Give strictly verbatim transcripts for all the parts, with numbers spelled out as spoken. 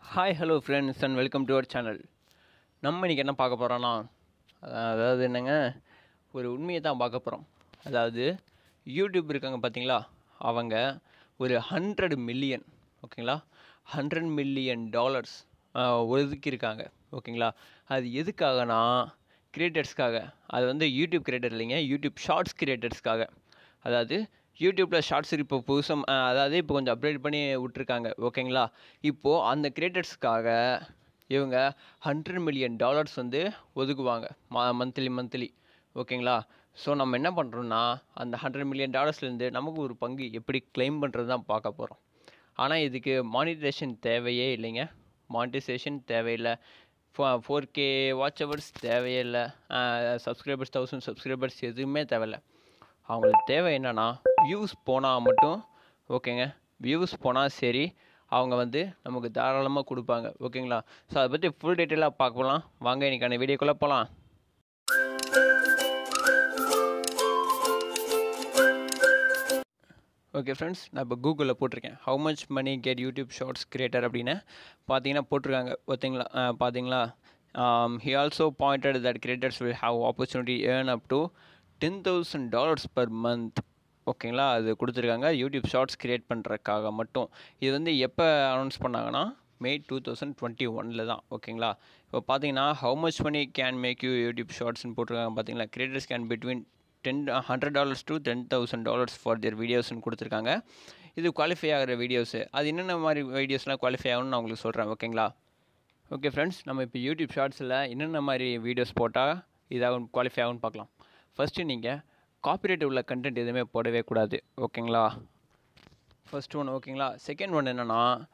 Hi hello friends and welcome to our channel. நம்ம இன்றைக்கி என்ன பார்க்க போகிறோன்னா, அதாவது என்னங்க, ஒரு உண்மையை தான் பார்க்க போகிறோம். அதாவது யூடியூப் இருக்காங்க பார்த்தீங்களா, அவங்க ஒரு ஹண்ட்ரட் மில்லியன் ஓகேங்களா ஹண்ட்ரட் மில்லியன் டாலர்ஸ் ஒதுக்கியிருக்காங்க ஓகேங்களா. அது எதுக்காகனா கிரியேட்டர்ஸ்க்காக. அது வந்து யூடியூப் கிரியேட்டர் இல்லைங்க, யூடியூப் ஷார்ட்ஸ் கிரியேட்டர்ஸ்க்காக. அதாவது யூடியூப்பில் ஷார்ட்ஸ் இப்போ புதுசாக அதாவது இப்போ கொஞ்சம் அப்டேட் பண்ணி விட்ருக்காங்க ஓகேங்களா. இப்போது அந்த கிரியேட்டர்ஸ்க்காக இவங்க ஹண்ட்ரட் மில்லியன் டாலர்ஸ் வந்து ஒதுக்குவாங்க மா மந்த்லி மந்த்லி ஓகேங்களா. ஸோ நம்ம என்ன பண்ணுறோன்னா, அந்த ஹண்ட்ரட் மில்லியன் டாலர்ஸ்லேருந்து நமக்கு ஒரு பங்கு எப்படி கிளைம் பண்ணுறது தான் பார்க்க போகிறோம். ஆனால் இதுக்கு மானிட்டைசேஷன் தேவையே இல்லைங்க. மானிட்டைசேஷன் தேவையில்லை. ஃபோ ஃபோர் கே வாட்ச் ஹவர்ஸ் தேவையே இல்லை. சப்ஸ்கிரைபர்ஸ் தௌசண்ட் சப்ஸ்கிரைபர்ஸ் எதுவுமே தேவையில்லை. அவங்களுக்கு தேவை என்னென்னா வியூஸ் போனால் மட்டும் ஓகேங்க. வியூஸ் போனால் சரி, அவங்க வந்து நமக்கு தாராளமாக கொடுப்பாங்க ஓகேங்களா. ஸோ அதை பற்றி ஃபுல் டீட்டெயிலாக பார்க்கலாம் வாங்க, இன்றைக்கான வீடியோக்குள்ளே போகலாம். ஓகே ஃப்ரெண்ட்ஸ், நான் இப்போ கூகுளில் போட்டிருக்கேன் how much money get YouTube shorts creator அப்படின்னு பார்த்தீங்கன்னா போட்டிருக்காங்க ஓகேங்களா. பார்த்தீங்களா, he also pointed that creators will have opportunity earn up to ten thousand dollars per month ஓகேங்களா. அது கொடுத்துருக்காங்க யூடியூப் ஷார்ட்ஸ் க்ரியேட் பண்ணுறதுக்காக மட்டும். இது வந்து எப்போ அனௌன்ஸ் பண்ணாங்கன்னா மே டூ தௌசண்ட் டுவெண்ட்டி ஒனில் தான் ஓகேங்களா. இப்போ பார்த்தீங்கன்னா how much money can make you YouTube ஷார்ட்ஸ்னு போட்டிருக்காங்க பார்த்தீங்களா. Creators can between ten hundred dollars to ten thousand dollars for their வீடியோஸ்ன்னு கொடுத்துருக்காங்க. இது குவாலிஃபை ஆகிற வீடியோஸு. அது என்னென்ன மாதிரி வீடியோஸ்லாம் குவாலிஃபை ஆகும்னு நான் உங்களுக்கு சொல்கிறேன் ஓகேங்களா. ஓகே ஃப்ரெண்ட்ஸ், நம்ம இப்போ யூடியூப் ஷார்ட்ஸில் என்னென்ன மாதிரி வீடியோஸ் போட்டால் இதாகும் குவாலிஃபை ஆகும்னு பார்க்கலாம். ஃபஸ்ட்டு நீங்கள் காப்பிரைட் உள்ள கண்டென்ட் எதுவுமே போடவே கூடாது ஓகேங்களா. ஃபஸ்ட் ஒன்று ஓகேங்களா. செகண்ட் ஒன்று என்னென்னா,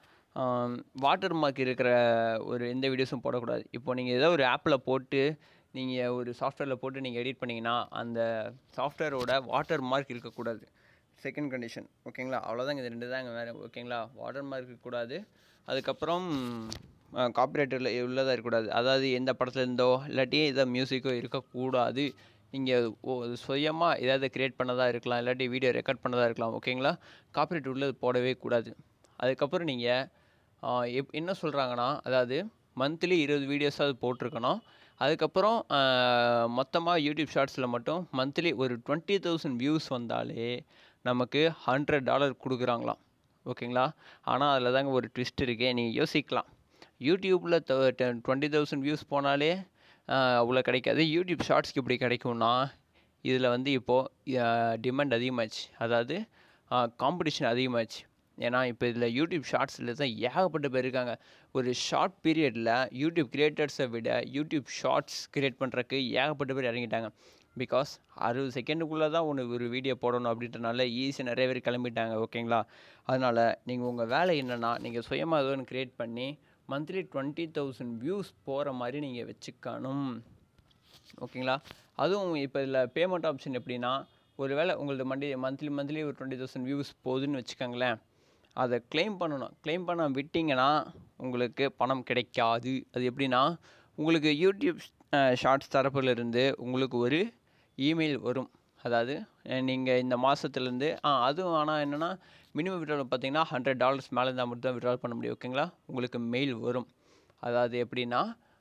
வாட்டர் மார்க் இருக்கிற ஒரு எந்த வீடியோஸும் போடக்கூடாது. இப்போ நீங்கள் ஏதோ ஒரு ஆப்பில் போட்டு நீங்கள் ஒரு சாஃப்ட்வேரில் போட்டு நீங்கள் எடிட் பண்ணிங்கன்னா அந்த சாஃப்ட்வேரோட வாட்டர் மார்க் இருக்கக்கூடாது. செகண்ட் கண்டிஷன் ஓகேங்களா. அவ்வளோதாங்க, இது ரெண்டு தாங்க வேறு ஓகேங்களா. வாட்டர் மார்க் இருக்கக்கூடாது, அதுக்கப்புறம் காப்பிரைட்டில் உள்ளதாக இருக்கக்கூடாது. அதாவது எந்த படத்துலேருந்தோ இல்லாட்டி எதோ மியூசிக்கோ இருக்கக்கூடாது. நீங்கள் ஓ சுயமாக ஏதாவது க்ரியேட் பண்ணதாக இருக்கலாம், இல்லாட்டி வீடியோ ரெக்கார்ட் பண்ணதாக இருக்கலாம் ஓகேங்களா. காப்பிரைட் உள்ளது போடவே கூடாது. அதுக்கப்புறம் நீங்கள் எப் என்ன சொல்கிறாங்கன்னா, அதாவது மந்த்லி இருபது வீடியோஸாவது போட்டிருக்கணும். அதுக்கப்புறம் மொத்தமாக யூடியூப் ஷார்ட்ஸில் மட்டும் மந்த்லி ஒரு டுவெண்ட்டி தௌசண்ட் வியூஸ் வந்தாலே நமக்கு ஹண்ட்ரட் டாலர் கொடுக்குறாங்களாம் ஓகேங்களா. ஆனால் அதில் தாங்க ஒரு ட்விஸ்ட் இருக்குது. நீங்கள் யோசிக்கலாம், யூடியூப்பில் டுவெண்ட்டி தௌசண்ட் வியூஸ் போனாலே அவ்வளோ கிடைக்காது, யூடியூப் ஷார்ட்ஸ்க்கு இப்படி கிடைக்கும்னா இதில் வந்து இப்போது டிமாண்ட் அதிகமாச்சு, அதாவது காம்படிஷன் அதிகமாச்சு. ஏன்னா இப்போ இதில் யூடியூப் ஷார்ட்ஸில் தான் ஏகப்பட்ட பேர் இருக்காங்க. ஒரு ஷார்ட் பீரியடில் யூடியூப் கிரியேட்டர்ஸை விட யூடியூப் ஷார்ட்ஸ் கிரியேட் பண்ணுறதுக்கு ஏகப்பட்ட பேர் இறங்கிட்டாங்க. பிகாஸ் அறுபது செகண்டுக்குள்ளே தான் ஒன்று ஒரு வீடியோ போடணும் அப்படின்றனால ஈஸியாக நிறைய பேர் கிளம்பிட்டாங்க ஓகேங்களா. அதனால் நீங்கள் உங்கள் வேலை என்னென்னா, நீங்கள் சுயமாக ஏதோ ஒன்று க்ரியேட் பண்ணி மந்த்லி டுவெண்ட்டி தௌசண்ட் வியூஸ் போகிற மாதிரி நீங்கள் வச்சுக்கணும் ஓகேங்களா. அதுவும் இப்போ இதில் பேமெண்ட் ஆப்ஷன் எப்படின்னா, ஒரு வேளை உங்களது மண்டி மந்த்லி மந்த்லி ஒரு டுவெண்ட்டி தௌசண்ட் வியூஸ் போகுதுன்னு வச்சுக்கோங்களேன், அதை கிளைம் பண்ணணும். கிளைம் பண்ண விட்டிங்கன்னா உங்களுக்கு பணம் கிடைக்காது. அது எப்படின்னா, உங்களுக்கு யூடியூப் ஷார்ட்ஸ் தரப்புலேருந்து உங்களுக்கு ஒரு இமெயில் வரும். அதாவது நீங்கள் இந்த மாதத்துலேருந்து ஆ அதுவும் ஆனால் என்னென்னா மினிமம் விட்ரால் பார்த்தீங்கன்னா ஹண்ட்ரட் டாலர்ஸ் மேலே இருந்தால் மட்டும் தான் விட்ரால் பண்ண முடியும் ஓகேங்களா. உங்களுக்கு மெயில் வரும். அதாவது எப்படின்னா,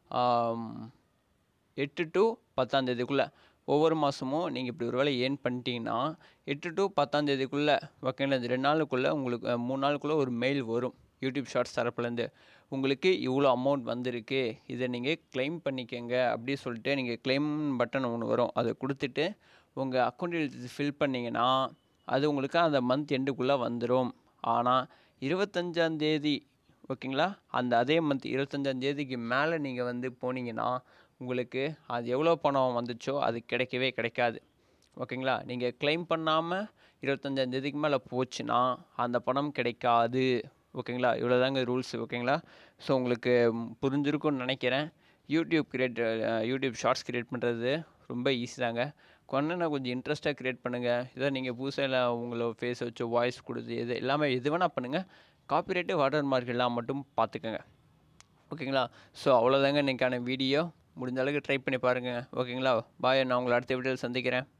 எட்டு டு பத்தாந்தேதிக்குள்ளே ஒவ்வொரு மாதமும் நீங்கள் இப்படி ஒரு வேலை ஏர்ன் பண்ணிட்டீங்கன்னா எட்டு டு பத்தாந்தேதிக்குள்ளே ஓகேங்களா, இந்த ரெண்டு நாளுக்குள்ளே உங்களுக்கு மூணு நாளுக்குள்ளே ஒரு மெயில் வரும் யூடியூப் ஷார்ட்ஸ் தரப்புலேருந்து. உங்களுக்கு இவ்வளோ அமௌண்ட் வந்திருக்கு, இதை நீங்கள் கிளைம் பண்ணிக்கங்க அப்படி சொல்லிட்டு நீங்கள் கிளைம் பட்டன் ஒன்று வரும். அதை கொடுத்துட்டு உங்கள் அக்கௌண்ட் ஃபில் பண்ணிங்கன்னா அது உங்களுக்கு அந்த மந்த் எண்டுக்குள்ளே வந்துடும். ஆனால் இருபத்தஞ்சாந்தேதி ஓகேங்களா, அந்த அதே மந்த் இருபத்தஞ்சாந்தேதிக்கு மேலே நீங்கள் வந்து போனீங்கன்னா உங்களுக்கு அது எவ்வளோ பணம் வந்துச்சோ அது கிடைக்கவே கிடைக்காது ஓகேங்களா. நீங்கள் கிளைம் பண்ணாமல் இருபத்தஞ்சாந்தேதிக்கு மேலே போச்சுன்னா அந்த பணம் கிடைக்காது ஓகேங்களா. இவ்வளோ தாங்க ரூல்ஸ் ஓகேங்களா. ஸோ உங்களுக்கு புரிஞ்சிருக்கும்னு நினைக்கிறேன். YouTube create YouTube shorts create பண்ணுறது ரொம்ப ஈஸி தாங்க. கொண்டனா கொஞ்சம் இன்ட்ரெஸ்ட்டாக க்ரியேட் பண்ணுங்கள். இதை நீங்கள் புதுசாக இல்லை உங்களோட ஃபேஸை வச்சு வாய்ஸ் கொடுத்து எது எல்லாமே எது வேணால் பண்ணுங்கள். காப்பிரைட்டு வாட்டர் மார்க் எல்லாம் மட்டும் பார்த்துக்கோங்க ஓகேங்களா. ஸோ அவ்வளோதாங்க இன்றைக்கான வீடியோ. முடிஞ்ச அளவுக்கு ட்ரை பண்ணி பாருங்கள் ஓகேங்களா. பாய், நான் உங்களை அடுத்த வீடியோவில் சந்திக்கிறேன்.